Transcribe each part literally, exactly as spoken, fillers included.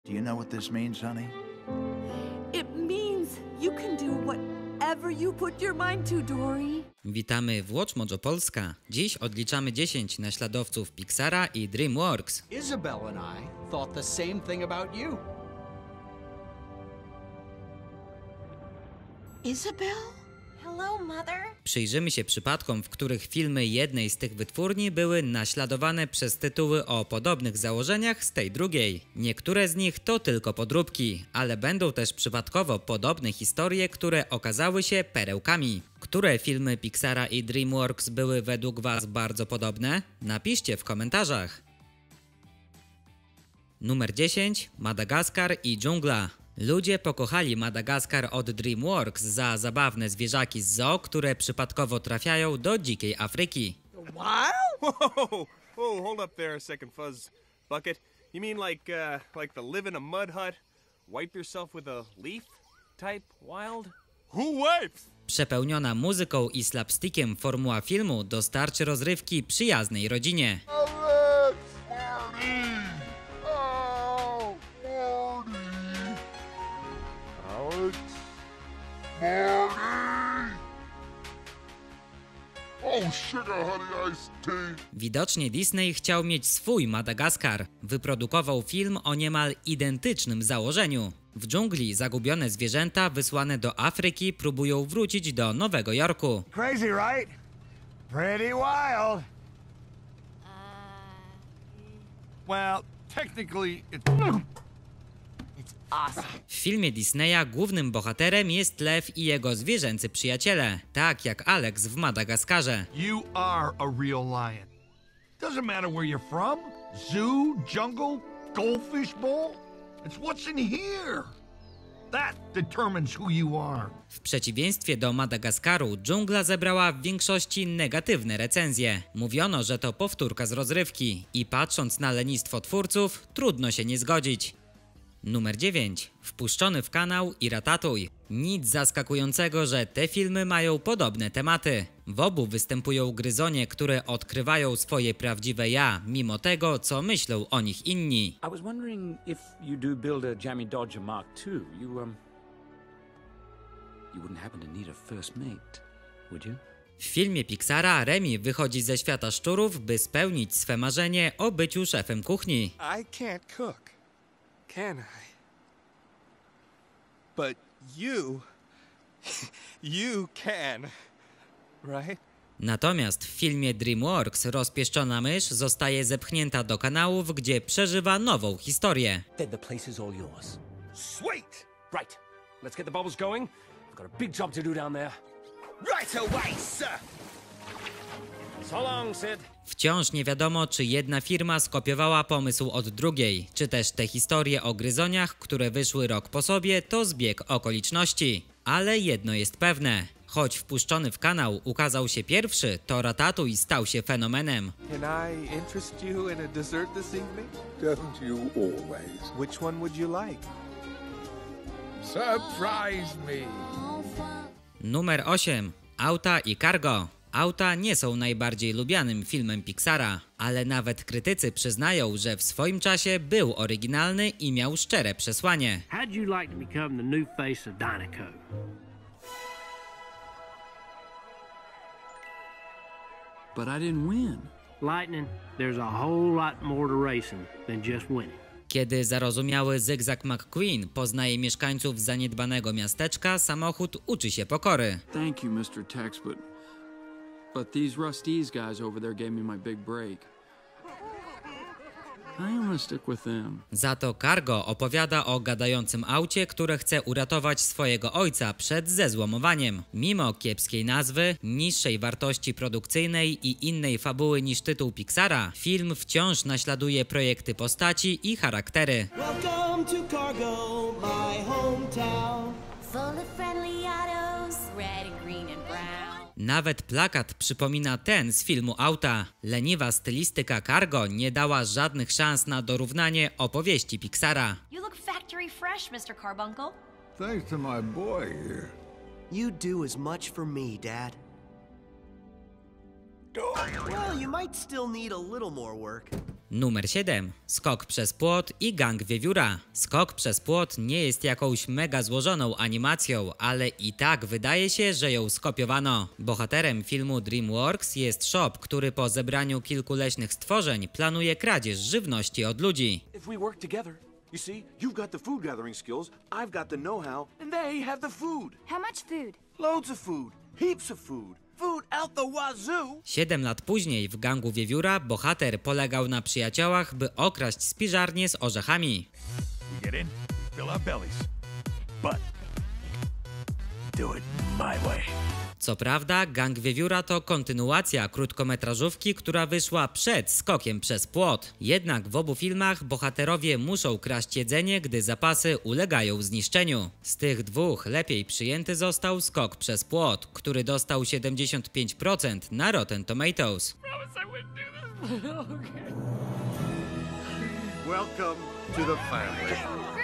Do you know what this means, honey? It means you can do whatever you put your mind to, Dory. Witamy w Watch Mojo Polska. Dziś odliczamy dziesięć naśladowców Pixara i DreamWorks. Isabel and I thought the same thing about you. Isabel? Hello, Mother. Przyjrzymy się przypadkom, w których filmy jednej z tych wytwórni były naśladowane przez tytuły o podobnych założeniach z tej drugiej. Niektóre z nich to tylko podróbki, ale będą też przypadkowo podobne historie, które okazały się perełkami. Które filmy Pixara i DreamWorks były według Was bardzo podobne? Napiszcie w komentarzach. Numer dziesięć. Madagaskar i dżungla. Ludzie pokochali Madagaskar od DreamWorks za zabawne zwierzaki z zoo, które przypadkowo trafiają do dzikiej Afryki. Wow! Whoa! Whoa, hold up there a second, Fuzz Bucket. You mean like, uh, like the live in a mud hut, wipe yourself with a leaf type wild? Who wipes? Przepełniona muzyką i slapstickiem formuła filmu dostarczy rozrywki przyjaznej rodzinie. Widocznie Disney chciał mieć swój Madagaskar. Wyprodukował film o niemal identycznym założeniu. W dżungli zagubione zwierzęta wysłane do Afryki próbują wrócić do Nowego Jorku. Crazy, right? Pretty wild. Well, technically it's... W filmie Disneya głównym bohaterem jest lew i jego zwierzęcy przyjaciele, tak jak Alex w Madagaskarze. You are a real lion. Doesn't matter where you're from. Zoo, jungle, goldfish bowl. It's what's in here. That determines who you are. W przeciwieństwie do Madagaskaru, dżungla zebrała w większości negatywne recenzje. Mówiono, że to powtórka z rozrywki i patrząc na lenistwo twórców, trudno się nie zgodzić. Numer dziewięć. Wpuszczony w kanał i Ratatouille. Nic zaskakującego, że te filmy mają podobne tematy. W obu występują gryzonie, które odkrywają swoje prawdziwe ja, mimo tego, co myślą o nich inni. I was wondering if you do build a Jammy Dodger Mark two, you um you wouldn't happen to need a first mate, would you? W filmie Pixara Remy wychodzi ze świata szczurów, by spełnić swe marzenie o byciu szefem kuchni. I can't cook, can I? But you, you can, right? Natomiast w filmie DreamWorks rozpieszczona mysz zostaje zepchnięta do kanałów, gdzie przeżywa nową historię. Then the place is all yours. Sweet! Right. Let's get the bubbles going. I've got a big job to do down there. Right away, sir! So long, Sid. Wciąż nie wiadomo, czy jedna firma skopiowała pomysł od drugiej, czy też te historie o gryzoniach, które wyszły rok po sobie, to zbieg okoliczności. Ale jedno jest pewne. Choć wpuszczony w kanał ukazał się pierwszy, to Ratatouille stał się fenomenem. Can I interest you in a dessert this evening? Don't you always? Which one would you like? Surprise me! Numer osiem. Auta i Cargo. Auta nie są najbardziej lubianym filmem Pixara, ale nawet krytycy przyznają, że w swoim czasie był oryginalny i miał szczere przesłanie. How'd you like to become the new face of Dinoco? But I didn't win. Lightning, there's a whole lot more to racing than just winning. Kiedy zarozumiały Zygzak McQueen poznaje mieszkańców zaniedbanego miasteczka, samochód uczy się pokory. Thank you, mister Tex, but but these Rust-eze guys over there gave me my big break. I wanna stick with them. Za to Cargo opowiada o gadającym aucie, które chce uratować swojego ojca przed zezłomowaniem. Mimo kiepskiej nazwy, niższej wartości produkcyjnej i innej fabuły niż tytuł Pixara, film wciąż naśladuje projekty postaci i charaktery. Welcome to Cargo, my hometown. Full of friendly autos, red and green and brown. Nawet plakat przypomina ten z filmu Auta. Leniwa stylistyka Cargo nie dała żadnych szans na dorównanie opowieści Pixara. You look factory fresh, mister Carbuncle. Thanks to my boy here. You do as much for me, Dad. Well, you might still need a little more work. Numer siedem. Skok przez płot i gang wiewióra. Skok przez płot nie jest jakąś mega złożoną animacją, ale i tak wydaje się, że ją skopiowano. Bohaterem filmu DreamWorks jest shop, który po zebraniu kilku leśnych stworzeń planuje kradzież żywności od ludzi. If we work together, you see, you've got the food gathering skills, I've got the know-how, and they have the food. How much food? Loads of food, heaps of food. Food out the wazoo. Siedem lat później w gangu wiewióra bohater polegał na przyjaciołach, by okraść spiżarnię z orzechami. We get in, fill our bellies, but do it my way. Co prawda, gang wiewióra to kontynuacja krótkometrażówki, która wyszła przed skokiem przez płot. Jednak w obu filmach bohaterowie muszą kraść jedzenie, gdy zapasy ulegają zniszczeniu. Z tych dwóch lepiej przyjęty został skok przez płot, który dostał siedemdziesiąt pięć procent na Rotten Tomatoes. Welcome to the family.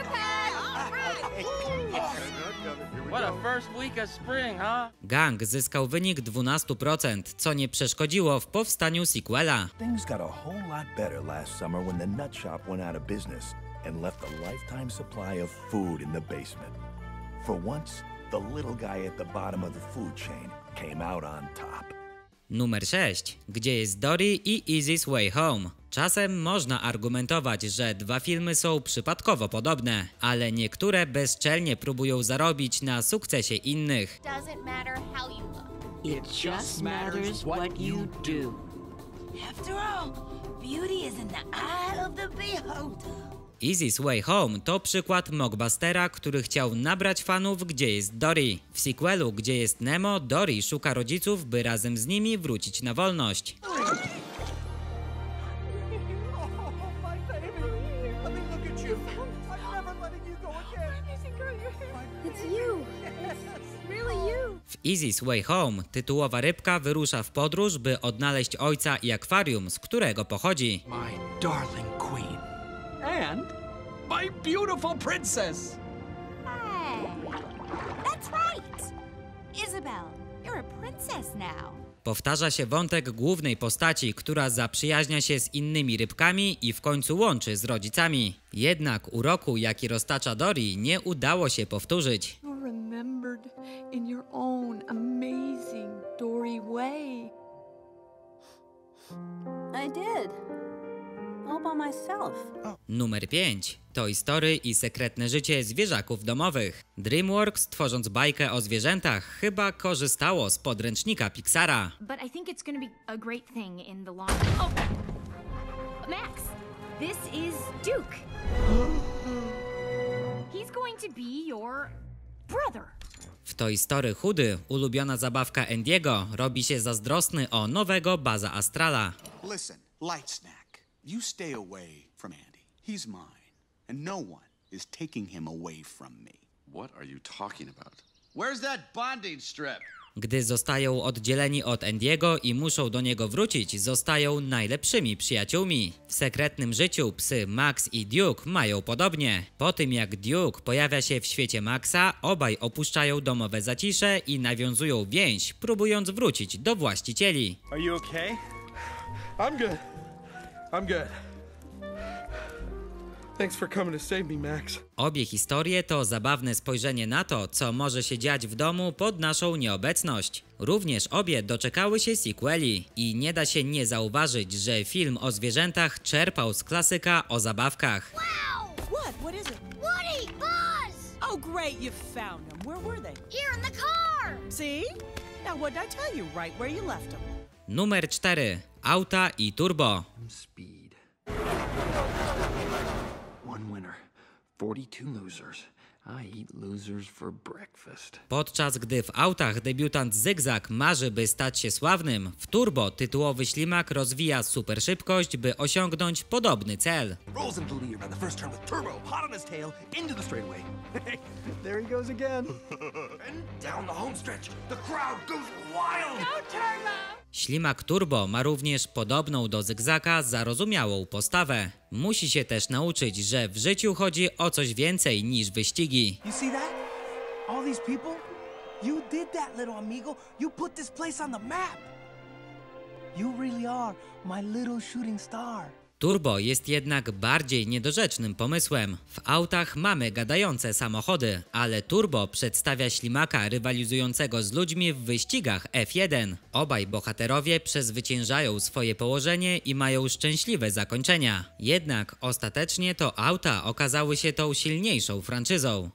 What a first week of spring, huh? Gang zyskał wynik dwanaście procent, co nie przeszkodziło w powstaniu sequela. Things got a whole lot better last summer when the nut shop went out of business and left a lifetime supply of food in the basement. For once, the little guy at the bottom of the food chain came out on top. Numer sześć. Gdzie jest Dory i Easy's Way Home? Czasem można argumentować, że dwa filmy są przypadkowo podobne, ale niektóre bezczelnie próbują zarobić na sukcesie innych. Doesn't matter how you look. It just matters what you do. After all, beauty is in the eye of the beholder. Easy's Way Home to przykład mockbustera, który chciał nabrać fanów Gdzie jest Dory. W sequelu Gdzie jest Nemo, Dory szuka rodziców, by razem z nimi wrócić na wolność. W Easy's Way Home tytułowa rybka wyrusza w podróż, by odnaleźć ojca i akwarium, z którego pochodzi. My darling queen. And my beautiful princess. Hey, that's right. Isabel, you're a princess now. Powtarza się wątek głównej postaci, która zaprzyjaźnia się z innymi rybkami i w końcu łączy z rodzicami. Jednak uroku, jaki roztacza Dory, nie udało się powtórzyć. You're remembered in your own amazing Dory way. I did. All by myself. Numer pięć. Toy Story i sekretne życie zwierzaków domowych. DreamWorks, tworząc bajkę o zwierzętach, chyba korzystało z podręcznika Pixara. But I think it's going to be a great thing in the long run. Oh, Max, this is Duke. He's going to be your brother. W Toy Story chudy, ulubiona zabawka Andiego, robi się zazdrosny o nowego Buzza Astrala. Listen, Light Snack, you stay away from Andy. He's mine, and no one is taking him away from me. What are you talking about? Where's that bonding strip? Gdy zostają oddzieleni od Andiego i muszą do niego wrócić, zostają najlepszymi przyjaciółmi. W sekretnym życiu psy Max i Duke mają podobnie. Po tym jak Duke pojawia się w świecie Maxa, obaj opuszczają domowe zacisze i nawiązują więź, próbując wrócić do właścicieli. Are you okay? I'm good. I'm good. Thanks for coming to save me, Max. Obie historie to zabawne spojrzenie na to, co może się dziać w domu pod naszą nieobecność. Również obie doczekały się sequeli i nie da się nie zauważyć, że film o zwierzętach czerpał z klasyka o zabawkach. Wow! What? What is it? Woody! Buzz! Oh, great, you found them. Where were they? Here in the car! See? Now, what did I tell you right where you left them? Numer cztery. Auta i turbo. Speed. One winner, forty-two losers. I eat losers for breakfast. Podczas gdy w autach debiutant Zygzak marzy, by stać się sławnym, w turbo tytułowy ślimak rozwija super szybkość, by osiągnąć podobny cel. Rolls into the lead on the first turn with turbo, hot on his tail, into the straightaway. There he goes again. And down the home stretch, the crowd goes wild. Go Turbo! Ślimak Turbo ma również podobną do Zygzaka zarozumiałą postawę. Musi się też nauczyć, że w życiu chodzi o coś więcej niż wyścigi. You see that? All these people? You did that, little amigo. You put this place on the map. You really are my little shooting star. Turbo jest jednak bardziej niedorzecznym pomysłem. W autach mamy gadające samochody, ale Turbo przedstawia ślimaka rywalizującego z ludźmi w wyścigach F jeden. Obaj bohaterowie przezwyciężają swoje położenie i mają szczęśliwe zakończenia. Jednak ostatecznie to auta okazały się tą silniejszą franczyzą.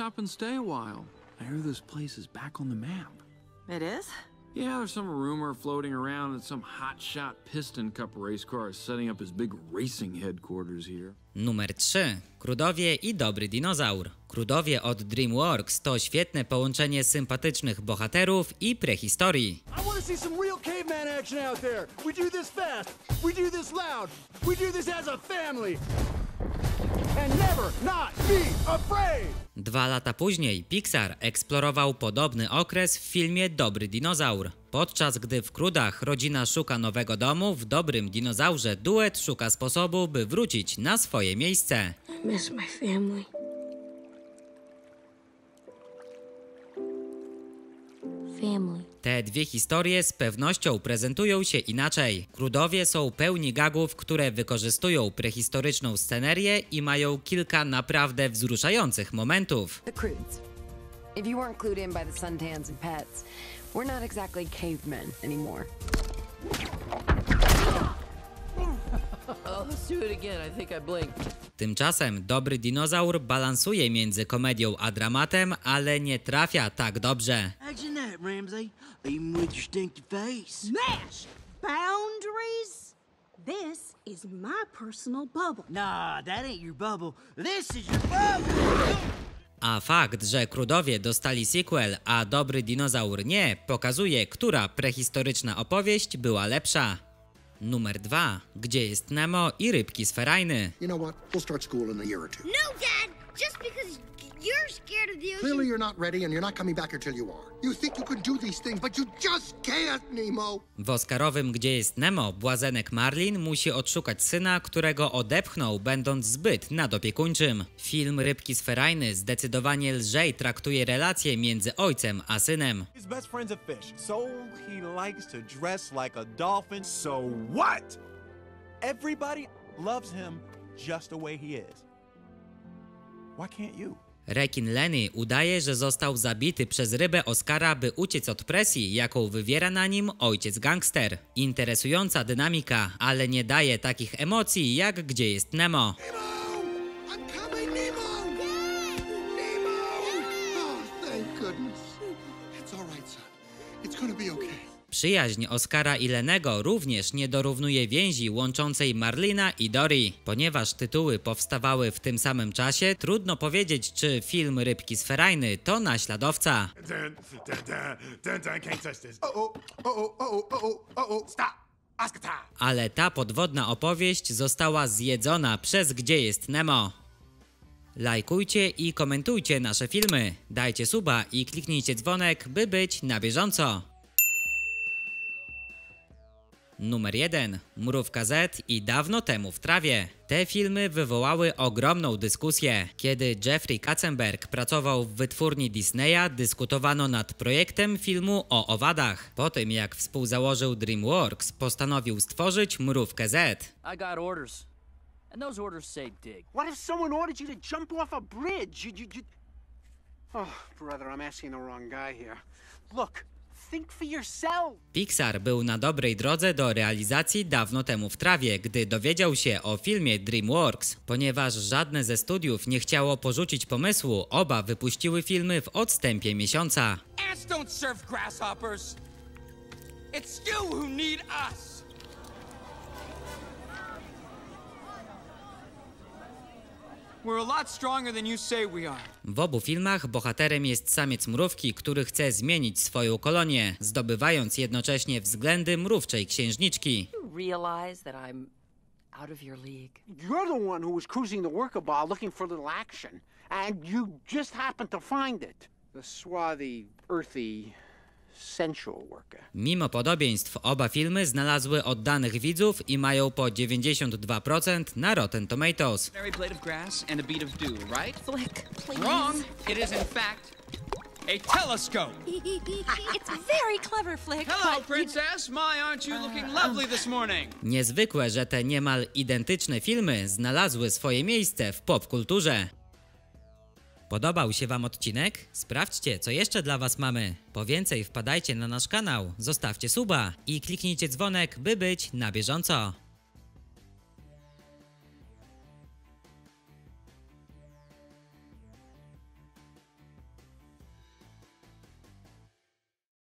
It is? Yeah, there's some rumor floating around that some hotshot Piston Cup race car is setting up his big racing headquarters here. Numer trzy. Krudowie i dobry dinozaur. Krudowie od DreamWorks to świetne połączenie sympatycznych bohaterów i prehistorii. I want to see some real caveman action out there. We do this fast. We do this loud. We do this as a family. And never not be afraid. Dwa lata później Pixar eksplorował podobny okres w filmie Dobry dinozaur. Podczas gdy w Krudach rodzina szuka nowego domu, w Dobrym dinozaurze duet szuka sposobu, by wrócić na swoje miejsce. I miss my family. Family. Te dwie historie z pewnością prezentują się inaczej. Krudowie są pełni gagów, które wykorzystują prehistoryczną scenerię i mają kilka naprawdę wzruszających momentów. The Crudes. If you weren't clued in by the suntans and pets, we're not exactly cavemen anymore. Oh, let's do it again. I think I blinked. Tymczasem Dobry dinozaur balansuje między komedią a dramatem, ale nie trafia tak dobrze. Imagine that, Ramsey. Even with your stinky face. Smash! Boundaries? This is my personal bubble. Nah, that ain't your bubble. This is your bubble! A fakt, że Krudowie dostali sequel, a Dobry dinozaur nie, pokazuje, która prehistoryczna opowieść była lepsza. Numer dwa. Gdzie jest Nemo i rybki z Ferajny? You know what? We'll start school in a year or two. No, Dad! Just because you're scared of the ocean... Clearly you're not ready and you're not coming back until you are. You think you can do these things, but you just can't, Nemo! W oscarowym Gdzie jest Nemo błazenek Marlin musi odszukać syna, którego odepchnął, będąc zbyt nadopiekuńczym. Film Rybki z Ferajny zdecydowanie lżej traktuje relacje między ojcem a synem. His best friend's a fish, so he likes to dress like a dolphin. So what? Everybody loves him just the way he is. Why can't you? Rekin Lenny udaje, że został zabity przez rybę Oscara, by uciec od presji, jaką wywiera na nim ojciec gangster. Interesująca dynamika, ale nie daje takich emocji jak Gdzie jest Nemo. Przyjaźń Oscara i Lennego również nie dorównuje więzi łączącej Marlina i Dory. Ponieważ tytuły powstawały w tym samym czasie, trudno powiedzieć, czy film Rybki z Ferajny to naśladowca. Ale ta podwodna opowieść została zjedzona przez Gdzie jest Nemo. Lajkujcie i komentujcie nasze filmy, dajcie suba i kliknijcie dzwonek, by być na bieżąco. Numer jeden. Mrówka Z i Dawno temu w trawie. Te filmy wywołały ogromną dyskusję. Kiedy Jeffrey Katzenberg pracował w wytwórni Disneya, dyskutowano nad projektem filmu o owadach. Po tym jak współzałożył DreamWorks, postanowił stworzyć Mrówkę Z. I got orders. And those orders say dig. What if someone ordered you to jump off a bridge? You, you, you... Oh, brother, I'm asking the wrong guy here. Look. Think for yourself. Pixar był na dobrej drodze do realizacji Dawno temu w trawie, gdy dowiedział się o filmie DreamWorks. Ponieważ żadne ze studiów nie chciało porzucić pomysłu, oba wypuściły filmy w odstępie miesiąca. Ants don't serve grasshoppers. It's you who need us. We're a lot stronger than you say we are. W obu filmach bohaterem jest samiec mrówki, który chce zmienić swoją kolonię, zdobywając jednocześnie względy mrówczej księżniczki. You realize that I'm out of your league. You're the one who was cruising the worker bar looking for a little action, and you just happened to find it. The swarthy, earthy, sensual worker. Mimo podobieństw oba filmy znalazły oddanych widzów i mają po dziewięćdziesiąt dwa procent na Rotten Tomatoes. Blade of grass and a bead of dew, right? Flick, please. Wrong. It is in fact A telescope. It's very clever, Flick. Hello, but you- princess. My, aren't you looking lovely this morning? Niezwykłe, że te niemal identyczne filmy znalazły swoje miejsce w popkulturze. Podobał się wam odcinek? Sprawdźcie, co jeszcze dla was mamy. Po więcej wpadajcie na nasz kanał, zostawcie suba i kliknijcie dzwonek, by być na bieżąco.